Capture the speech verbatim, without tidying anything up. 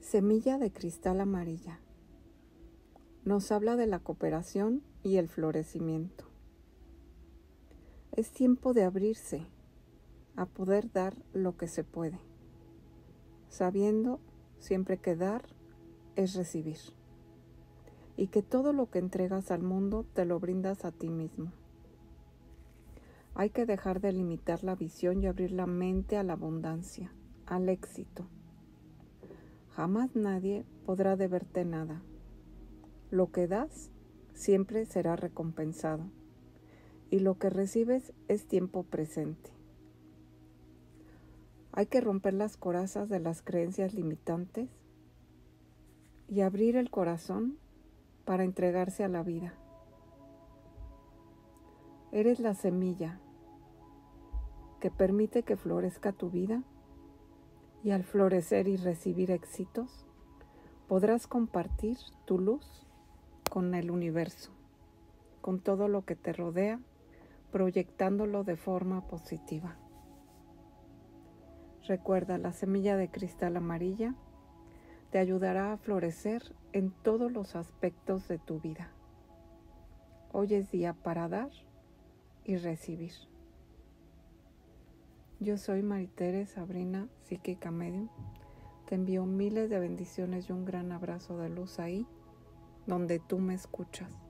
Semilla de cristal amarilla. Nos habla de la cooperación y el florecimiento. Es tiempo de abrirse a poder dar lo que se puede, sabiendo siempre que dar es recibir, y que todo lo que entregas al mundo te lo brindas a ti mismo. Hay que dejar de limitar la visión y abrir la mente a la abundancia, al éxito. Jamás nadie podrá deberte nada. Lo que das siempre será recompensado, y lo que recibes es tiempo presente. Hay que romper las corazas de las creencias limitantes y abrir el corazón para entregarse a la vida. Eres la semilla que permite que florezca tu vida, y al florecer y recibir éxitos, podrás compartir tu luz con el universo, con todo lo que te rodea, proyectándolo de forma positiva. Recuerda, la semilla de cristal amarilla te ayudará a florecer en todos los aspectos de tu vida. Hoy es día para dar y recibir. Yo soy Maritere Sabrina, psíquica medium. Te envío miles de bendiciones y un gran abrazo de luz ahí, donde tú me escuchas.